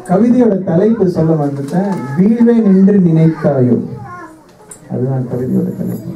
கவிதையோட தலைப்பு சொல்ல வந்துட்டேன். வீழ்வேன் என்று நினைத்தாயோ, அதுதான் கவிதையோட தலைப்பு.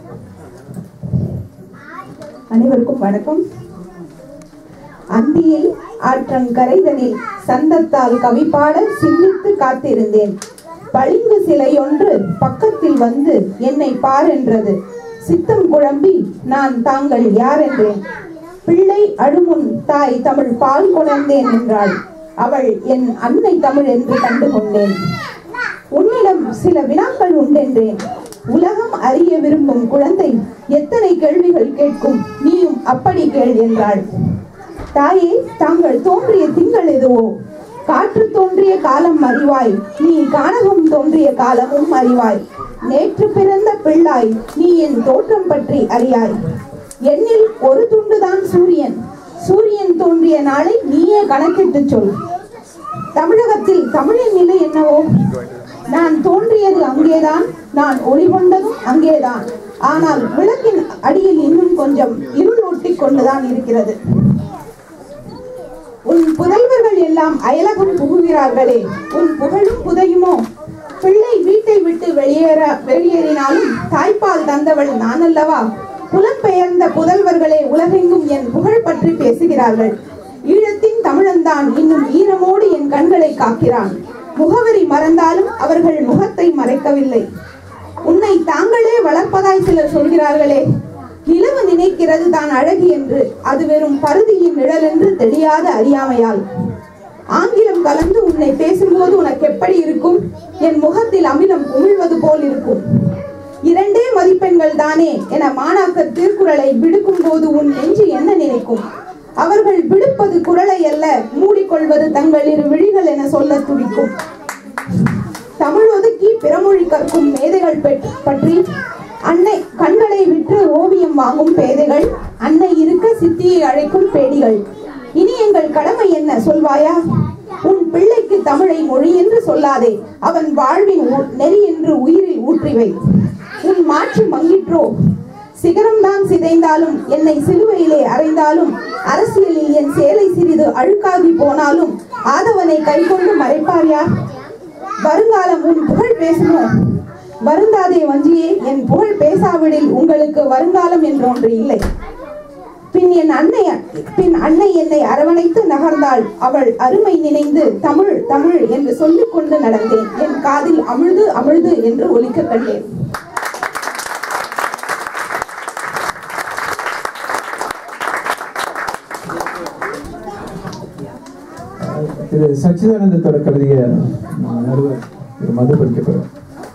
அனைவருக்கும் வணக்கம். அந்தியில் ஆற்றங்கரைதனில் சந்தத்தால் கவிப்பாட சிந்தித்து காத்திருந்தேன். பளிங்கு சிலை ஒன்று பக்கத்தில் வந்து என்னை பார் என்றது. சித்தம் குழம்பி நான் தாங்கள் யார் என்றேன். பிள்ளை அழுமுன் தாய் தமிழ் பால் கொணர்ந்தேன் என்றாள். அவள் என் அன்னை தமிழ் என்று கண்டு கொண்டேன். உன்னிடம் சில வினாக்கள் உண்டென்றேன். உலகம் அறிய விரும்பும் குழந்தை எத்தனை கேள்விகள் கேட்கும், நீயும் அப்படி கேள் என்றாள். தாயே, தாங்கள் தோன்றிய திங்கள் எதுவோ? காற்று தோன்றிய காலம் அறிவாய், நீ கானகம் தோன்றிய காலமும் அறிவாய். நேற்று பிறந்த பிள்ளாய், நீ என் தோற்றம் பற்றி அறியாய். எண்ணில் ஒரு துண்டுதான் சூரியன், சூரியன் தோன்றிய நாளை நீயே கணக்கிட்டு சொல். தமிழகத்தில் தமிழின் நிலை என்னவோ? நான் தோன்றியது அங்கேதான், நான் ஒளி கொண்டதும் அங்கேதான். ஆனால் விளக்கின் அடியில் இன்னும் கொஞ்சம் இருள் ஒட்டி கொண்டுதான் இருக்கிறது. உன் புதல்வர்கள் எல்லாம் அயலகம் புகுகிறார்களே, உன் புகழும் புதையுமோ? பிள்ளை வீட்டை விட்டு வெளியேறினாலும் தாய்ப்பால் தந்தவள் நான் அல்லவா? புலம்பெயர்ந்த புதல்வர்களே உலகெங்கும் என் புகழ் பற்றி பேசுகிறார்கள். ஈழத்தின் தமிழன்தான் இன்னும் ஈரமோடு என் கண்களை காக்கிறான். முகவரி மறந்தாலும் அவர்கள் முகத்தை மறைக்கவில்லை. உன்னை தாங்களே வளர்ப்பதாய் சிலர் சொல்கிறார்களே. நிலவு நினைக்கிறது தான் அழகு என்று, அது வெறும் பருதியின் நிழல் என்று தெரியாத அறியாமையால். ஆங்கிலம் கலந்து உன்னை பேசும்போது உனக்கு எப்படி இருக்கும்? என் முகத்தில் அமிலம் உமிழ்வது போல் இருக்கும். 2 மதிப்பெண்கள் தானே என மாணாக்கர் திருக்குறளை விடுக்கும் போது உன் நெஞ்சு என்ன நினைக்கும்? அவர்கள் விடுப்பது குறளை அல்ல, மூடிக்கொள்வது தங்கள் 2 விழிகள் என சொல்ல துடிக்கும். தமிழ் ஒதுக்கி பிறமொழி கற்கும் மேதைகள் பற்றி அன்னை கண்களை விற்று ஓவியம் வாங்கும் பேதைகள், அன்னை இருக்க சித்தியை அழைக்கும் பேடிகள். இனி எங்கள் கடமை என்ன சொல்வாயா? உன் பிள்ளைக்கு தமிழை மொழி என்று சொல்லாதே, அவன் வாழ்வின் நெறி என்று உயிரில் ஊற்றிவை. உன் மாற்று மங்கிற்றோ? சிகரம்தான் சிதைந்தாலும், என்னை சிலுவையிலே அறைந்தாலும், அரசியலில் என் சேலை சிறிது அழுக்காகி போனாலும் ஆதவனை கைகொண்டு மறைப்பார் யார்? வருங்காலம் உன் புகழ் பேசுமோ? வருந்தாதே வஞ்சியே, என் புகழ் பேசாவிடில் உங்களுக்கு வருங்காலம் என்றொன்று இல்லை. பின் அன்னை என்னை அரவணைத்து நகர்ந்தாள். அவள் அருமை நினைந்து தமிழ் தமிழ் என்று சொல்லிக் கொண்டு நடந்தேன். என் காதில் அமிழ்து அமிழ்து என்று ஒலிக்க கண்டேன். திரு சச்சிதானந்தத்தோட கவிதையை நடுவர் மது படிக்கப்படும்.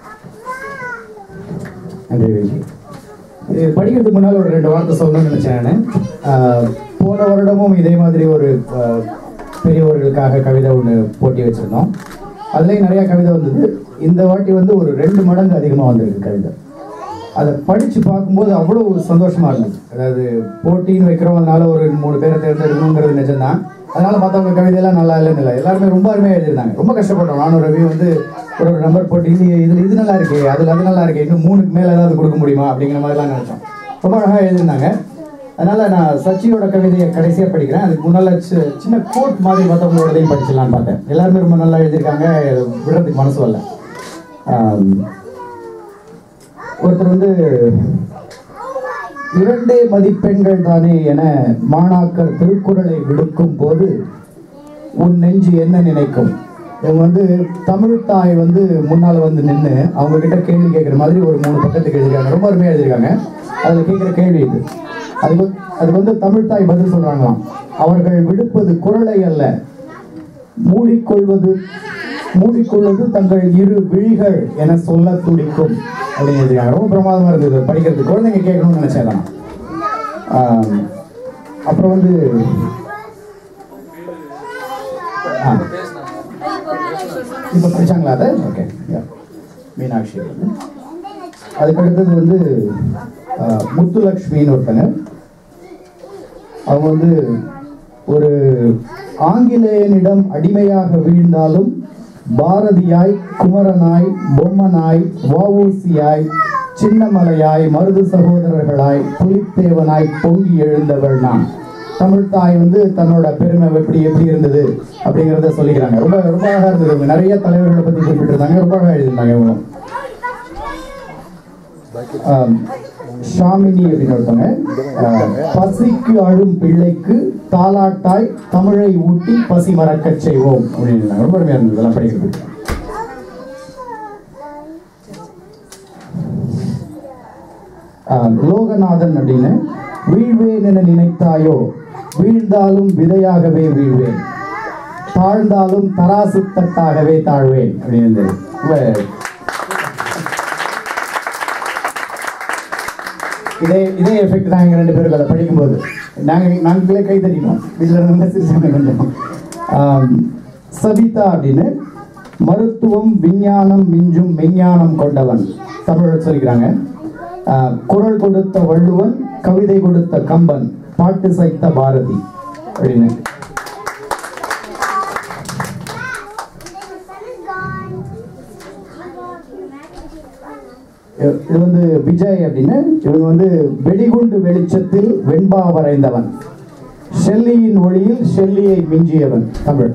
இது படிக்கிறதுக்கு முன்னால் ஒரு 2 வார்த்தை சொல்லணும்னு நினைச்சேன் நான். போன வருடமும் இதே மாதிரி ஒரு பெரியவர்களுக்காக கவிதை ஒன்று போட்டி வச்சிருந்தோம். அதுலேயும் நிறையா கவிதை வந்தது. இந்த வாட்டி வந்து ஒரு 2 மடங்கு அதிகமாக வந்திருக்கு கவிதை. அதை படித்து பார்க்கும்போது அவ்வளோ ஒரு சந்தோஷமாக இருந்தது. அதாவது போட்டின்னு வைக்கிறவங்கனால ஒரு 3 பேரை தேர்ந்தெடுக்கணுங்கிறது நிஜம்தான். அதனால் மற்றவங்க கவிதையெல்லாம் நல்லா இல்லைன்னு இல்லை, எல்லாருமே ரொம்ப அருமையாக எழுதியிருந்தாங்க. ரொம்ப கஷ்டப்பட்டோம். நானும் ரவி வந்து ஒரு நம்பர் போட்டு இது நல்லா இருக்கு, அதில் அது நல்லா இருக்கு, இன்னும் 3க்கு மேலே ஏதாவது கொடுக்க முடியுமா அப்படிங்கிற மாதிரிலாம் நினச்சோம். ரொம்ப அழகாக எழுதியிருந்தாங்க. அதனால் நான் சச்சியோட கவிதையை கடைசியாக படிக்கிறேன். அதுக்கு முன்னால் சின்ன கோட் மாதிரி மற்றவங்களோடதையும் படிச்சிடலான்னு பார்த்தேன். எல்லாருமே ரொம்ப நல்லா எழுதியிருக்காங்க, விடுறதுக்கு மனசு வரல. ஒருத்தர் வந்து 2 மதிப்பெண்கள் தானே என மாணாக்கர் திருக்குறளை விடுக்கும் போது உன் நெஞ்சு என்ன நினைக்கும்? இவங்க வந்து தமிழ் தாய் வந்து முன்னால் வந்து நின்று அவங்க கிட்ட கேள்வி கேட்குற மாதிரி ஒரு 3 பக்கத்துக்கு எழுதியிருக்காங்க. ரொம்ப அருமையாக எழுதியிருக்காங்க. அதில் கேட்குற கேள்வி இது. அதுக்கு வந்து தமிழ் தாய் பதில் சொல்கிறாங்களாம். அவர்கள் விடுப்பது குறளை அல்ல, மூடிக்கொள்வது தங்கள் 2 விழிகள் என சொல்ல துடிக்கும் அப்படின்னு எழுதியிருக்காங்க. ரொம்ப பிரமாதமாக இருந்தது படிக்கிறதுக்கு. குழந்தைங்க கேட்கணும்னு நினச்சேன். அப்புறம் வந்து இப்போ படிச்சாங்களா அதை? ஓகே, மீனாட்சி. அதுக்கடுத்தது வந்து முத்துலக்ஷ்மின்னு ஒருத்தங்க. அவங்க வந்து ஒரு ஆங்கிலேயனிடம் அடிமையாக வீழ்ந்தாலும் பாரதியாய், குமரனாய், பொம்மனாய், வஉசியாய், சின்னமலையாய், மருது சகோதரர்களாய், புலித்தேவனாய் பொங்கி எழுந்தவள் நான். தமிழ் தாய் வந்து தன்னோட பெருமை எப்படி எப்படி இருந்தது அப்படிங்கிறத சொல்லிக்கிறாங்க. ரொம்ப ரொம்ப அழகா இருந்தது. நிறைய தலைவர்களை பத்தி குறிப்பிட்டிருந்தாங்க. ரொம்ப அழகா எழுதியிருந்தாங்க இவங்களும். ஷாமினி அப்படின்னு ஒருத்தவங்க, பசிக்கு அழும் பிள்ளைக்கு தாலாட்டாய் தமிழை ஊட்டி பசி மறக்கச் செய்வோம் அப்படின்னு ரொம்ப அருமையா இருந்தது இதெல்லாம் படிக்கிறது. லோகநாதன் அப்படின்னு, வீழ்வேன் என நினைத்தாயோ வீழ்ந்தாலும் விதையாகவே வீழ்வேன், தாழ்ந்தாலும் தராசு தட்டாகவே தாழ்வேன் அப்படின்னு. இதே எஃபெக்ட் தான் எங்க 2 பேருக்கு அதை படிக்கும்போது நாங்களே கை தட்டினோம். வீட்டில் இருந்து சிரிச்சாங்க கொஞ்சம். சபிதா அப்படின்னு, மருத்துவம் விஞ்ஞானம் மிஞ்சும் மெஞ்ஞானம் கொண்டவன் தமிழ் சொல்லிக்கிறாங்க. குரல் கொடுத்த வள்ளுவன், கவிதை கொடுத்த கம்பன், பாட்டு சைத்த பாரதி அப்படின்னு. இது வந்து விஜய் அப்படின்னு, இவங்க வந்து வெடிகுண்டு வெளிச்சத்தில் வெண்பா வரைந்தவன், ஷெல்லியின் ஒளியில் ஷெல்லியை மிஞ்சியவன் தமிழ்.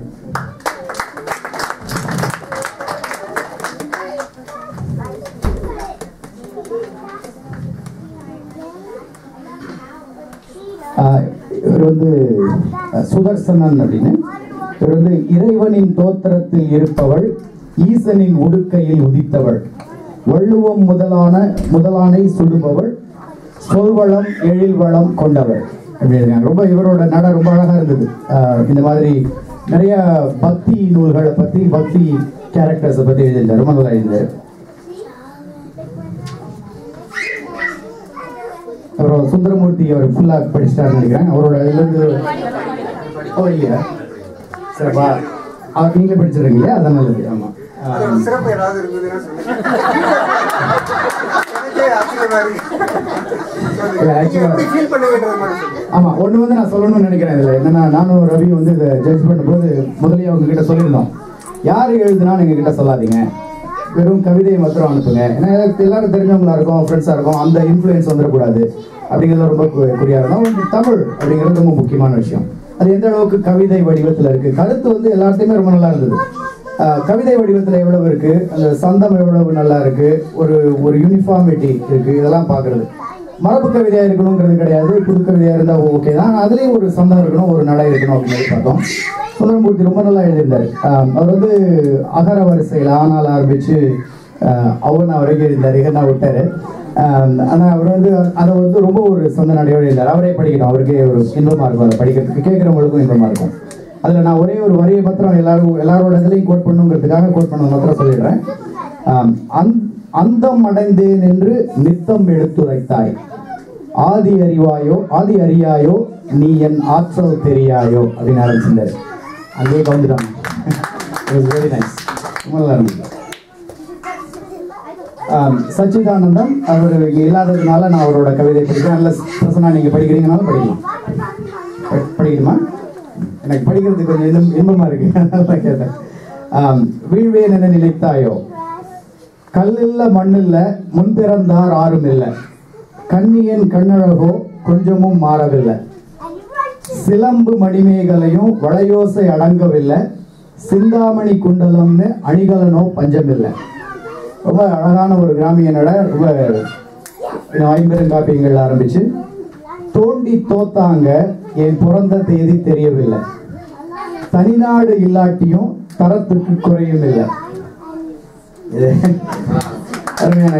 இவர் வந்து சுதர்சனன் அப்படின்னு, இவர் வந்து இறைவனின் தோத்திரத்தில் இருப்பவள், ஈசனின் உடுக்கையில் உதித்தவள், வள்ளுவம் முதலானை சுடுபவள், சொல்வளம் எழில் வளம் கொண்டவள் அப்படின்னு. ரொம்ப இவரோட நட ரொம்ப அழகா இருந்தது. இந்த மாதிரி நிறைய பக்தி நூல்களை பத்தி, பக்தி கேரக்டர்ஸை பத்தி எழுதியிருந்தார். ரொம்ப நல்லா எழுதினார். அப்புறம் சுந்தரமூர்த்தி அவர் ஃபுல்லா படிச்சிட்டாருன்னு நினைக்கிறேன். அவரோட இதுலேருந்து இல்லையா சரிப்பா, நீங்களே படிச்சிருக்கீங்க, அதான் நல்லது. ஆமா, ஆமா. ஒண்ணு வந்து நான் சொல்லணும்னு நினைக்கிறேன். இதுல என்னன்னா, நானும் ரவி வந்து இதை ஜட்ஜ் பண்ணும்போது முதலே அவங்க கிட்ட சொல்லியிருந்தோம், யாரு எழுதுனான்னு எங்க கிட்ட சொல்லாதீங்க, வெறும் கவிதையை மாத்திரம் அனுப்புங்க. ஏன்னா எல்லாரும் தெரிஞ்சவங்களா இருக்கும், ஃப்ரெண்ட்ஸா இருக்கும், அந்த இன்ஃப்ளூயன்ஸ் வந்துடக்கூடாது அப்படிங்கிறது ரொம்ப குறியா இருக்கும். தமிழ் அப்படிங்கிறது ரொம்ப முக்கியமான விஷயம். அது எந்த அளவுக்கு கவிதை வடிவத்தில் இருக்கு, கருத்து வந்து எல்லாத்தையுமே ரொம்ப நல்லா இருந்தது. கவிதை வடிவத்தில் எவ்வளவு இருக்கு, அந்த சந்தம் எவ்வளவு நல்லா இருக்கு, ஒரு யூனிஃபார்மிட்டி இருக்கு, இதெல்லாம் பார்க்கறது. மரபு கவிதையா இருக்கணுங்கிறது கிடையாது, புது கவிதையா இருந்தா ஓகே தான், அதுலேயும் ஒரு சந்தம் இருக்கணும், ஒரு நடை இருக்கணும் அப்படின்னு பார்த்தோம். சுந்தரமூர்த்தி ரொம்ப நல்லா எழுதியிருந்தார். அவர் வந்து அகர வரிசையில் ஆனால் ஆரம்பிச்சு அவனா வரைக்கும் எழுதியிருந்தார், இகனா விட்டாரு. ஆனால் அவர் வந்து அதை வந்து ரொம்ப ஒரு சொந்த நடையோடு எழுந்தார். அவரே படிக்கணும், அவருக்கே ஒரு இன்பமாக இருக்கும், அதை படிக்கிறதுக்கு கேட்குறவங்களுக்கும் இன்பமாக இருக்கும். அதில் நான் ஒரே ஒரு வரியை மாத்திரம் எல்லாரோட இதுலையும் கோட் பண்ணுங்கிறதுக்காக கோட் பண்ண மாத்திரம் சொல்லிடுறேன். அந்தம் அடைந்தேன் என்று நித்தம் எடுத்துரைத்தாய், ஆதி அறியாயோ நீ என் ஆற்றல் தெரியாயோ அப்படின்னு ஆரம்பிச்சிருந்தாரு. அங்கேயே கவுந்துட்டாங்க. வெரி நைஸ், ரொம்ப நல்லா இருந்தது. சச்சிதானந்தம் அவர் இங்கே இல்லாததுனால நான் அவரோட கவிதை படிக்கிறேன். நல்ல பிரசனா நீங்கள் படிக்கிறீங்கனாலும் படிக்கலாம். படிக்கணுமா? எனக்கு படிக்கிறதுக்கு கொஞ்சம் இன்பமா இருக்கு, நல்லா கேட்டேன். வீழ்வேன் என நினைத்தாயோ, கல்லில்ல மண்ணில்ல முன்பிறந்தார் ஆறும் இல்லை, கண்ணியன் கண்ணழகோ கொஞ்சமும் மாறவில்லை, சிலம்பு மணிமேகலையும் வளையோசை அடங்கவில்லை, சிந்தாமணி குண்டலம்னு அணிகலனோ பஞ்சமில்லை. ரொம்ப அழகான ஒரு கிராமிய நட. ரொம்ப ஐம்பெருங்காப்பியங்கள் ஆரம்பிச்சு, தோண்டி தோத்தாங்க என் பிறந்த தேதி தெரியவில்லை, தனிநாடு இல்லாட்டியும் தரத்துக்கு குறையும் இல்லை. அருமையான.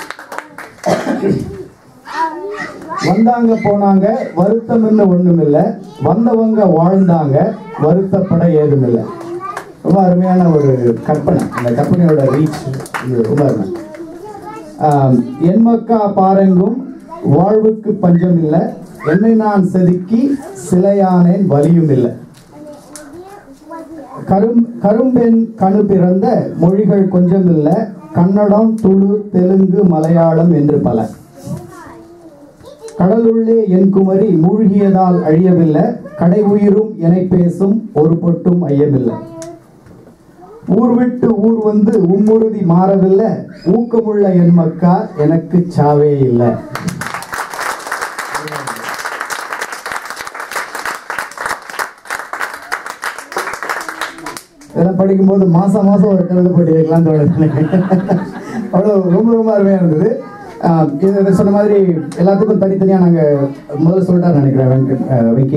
வந்தாங்க போனாங்க வருத்தம் ஒண்ணும் இல்லை, வந்தவங்க வாழ்ந்தாங்க வருத்தப்பட ஏதும் இல்லை. ரொம்ப அருமையான ஒரு கற்பனை. அந்த கற்பனையோட ரீச் ரொம்ப அருமை. என் மக்கா பாருங்கும் வாழ்வுக்கு பஞ்சம் இல்லை, என்னை நான் செதுக்கி சிலையானேன் வலியும் இல்லை, கரும்பெண் கணு பிறந்த மொழிகள் கொஞ்சம் இல்லை, கன்னடம் துளு தெலுங்கு மலையாளம் என்று பல, கடலுள்ளே என் குமரி மூழ்கியதால் அழியவில்லை, கடை உயிரும் என பேசும் ஒரு பொட்டும் ஐயமில்லை, ஊர் விட்டு ஊர் வந்து உம்முறுதி மாறவில்லை, ஊக்கமுள்ள என் மக்கா எனக்கு சாவே இல்லை. இதெல்லாம் படிக்கும்போது மாதம் ஒரு கவிதை போட்டி வைக்கலாம்னு தோணுது. அவ்வளோ ரொம்ப ரொம்ப அருமையாக இருந்தது. இது சொன்ன மாதிரி எல்லாத்துக்கும் தனித்தனியாக நாங்கள் முதல்ல சொல்லிட்டாரு நினைக்கிறேன் விக்கி.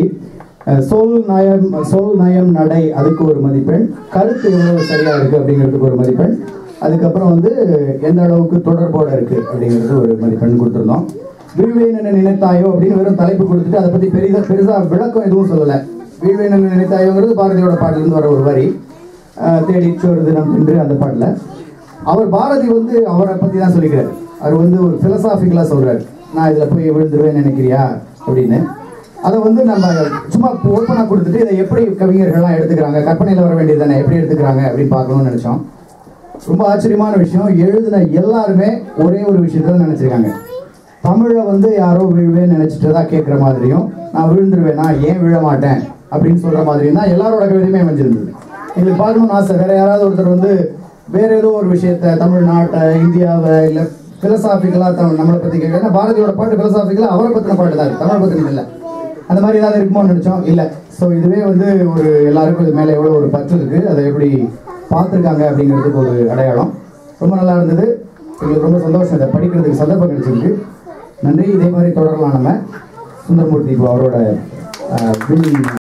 சொல் நயம் நடை அதுக்கு ஒரு மதிப்பெண், கருத்து எவ்வளவு சரியாக இருக்குது அப்படிங்கிறதுக்கு ஒரு மதிப்பெண், அதுக்கப்புறம் வந்து எந்த அளவுக்கு தொடர்போடு இருக்குது அப்படிங்கிறது ஒரு மதிப்பெண் கொடுத்துருந்தோம். வீழ்வேன் என்ன நினைத்தாயோ அப்படின்னு வெறும் தலைப்பு கொடுத்துட்டு அதை பற்றி பெருசாக விளக்கம் எதுவும் சொல்லலை. வீழ்வேன் என்ன நினைத்தாயோங்கிறது பாரதியோட பாட்டிலேருந்து வர ஒரு வரி. தேடிச்சு ஒரு தினம் என்று அந்த பாட்டில் அவர் பாரதி வந்து அவரை பற்றி தான் சொல்லிக்கிறார். அவர் வந்து ஒரு ஃபிலசாபிக்கலாக சொல்கிறார், நான் இதில் போய் விழுந்துருவேன்னு நினைக்கிறியா அப்படின்னு. அதை வந்து நம்ம சும்மா ஓப்பனாக கொடுத்துட்டு இதை எப்படி கவிஞர்கள்லாம் எடுத்துக்கிறாங்க, கற்பனையில் வர வேண்டியது தானே, எப்படி எடுத்துக்கிறாங்க அப்படின்னு பார்க்கணும்னு நினச்சோம். ரொம்ப ஆச்சரியமான விஷயம், எழுதின எல்லாருமே ஒரே ஒரு விஷயத்தை தான் நினச்சிருக்காங்க. தமிழை வந்து யாரோ விழுவேன்னு நினச்சிட்டு தான் கேட்குற மாதிரியும், நான் விழுந்துருவேனா ஏன் விழ மாட்டேன் அப்படின்னு சொல்கிற மாதிரியும் தான் எல்லாரோட கவிதையுமே அமைஞ்சிருந்தது. எங்களுக்கு பார்க்கணும்னு ஆசை. வேறு யாராவது ஒருத்தர் வந்து வேறு ஏதோ ஒரு விஷயத்தை, தமிழ்நாட்டை, இந்தியாவை, இல்லை ஃபிலசாபிக்கலாக நம்மளை பற்றி கேட்குறேன். பாரதியோட பாட்டு ஃபிலசாபிக்கலாக அவரை பற்றின பாட்டு தான், தமிழை பற்றினது இல்லை. அந்த மாதிரி ஏதாவது இருக்குமோன்னு நினச்சோம், இல்லை. ஸோ இதுவே வந்து ஒரு எல்லாருக்கும் இது மேலே எவ்வளோ ஒரு பற்று இருக்குது, அதை எப்படி பார்த்துருக்காங்க அப்படிங்கிறதுக்கு ஒரு அடையாளம். ரொம்ப நல்லா இருந்தது. எங்களுக்கு ரொம்ப சந்தோஷம், இதை படிக்கிறதுக்கு சந்தர்ப்பம் கிடைச்சிருக்கு. நன்றி. இதே மாதிரி தொடரலாம். நம்ம சுந்தரமூர்த்தி இப்போ அவரோட